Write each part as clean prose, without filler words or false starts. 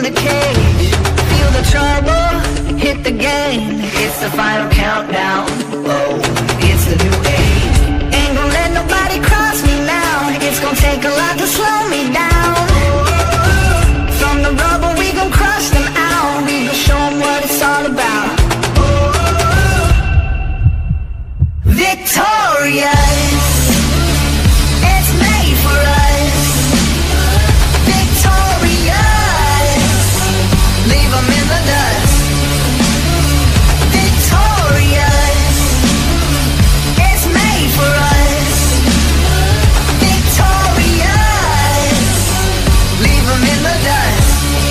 the cage. Feel the trouble, hit the game. It's the final countdown. Oh, it's the new age. Ain't gonna let nobody cross me now. It's gonna take a lot to slow me down. From the rubble we gon' crush them out. We gon' show them what it's all about. Victorious, it's made for us. Victorious, leave them in the dust. Victorious, it's made for us. Victorious, leave them in the dust.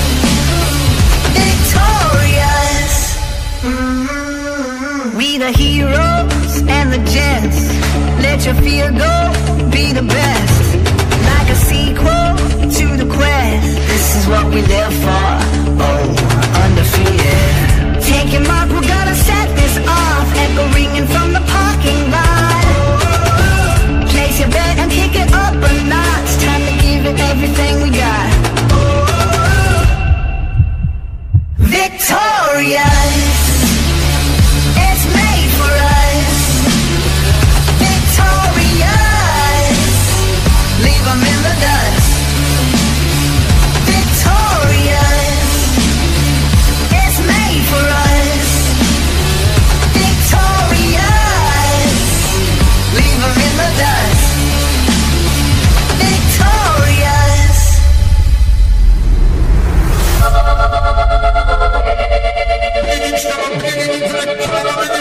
Victorious, we the heroes and the gents. Let your fear go, be the best. Like a sequel to the quest. This is what we live for, oh, undefeated. Take your mark, we're gonna set this off. Echo ringing from the parking lot. Place your bet and kick it up a notch. Time to give it everything we got. Victorious, it's made for us. Victorious, leave them in the dust. Victorious, it's made for us. Victorious, leave them in the dust. Victorious.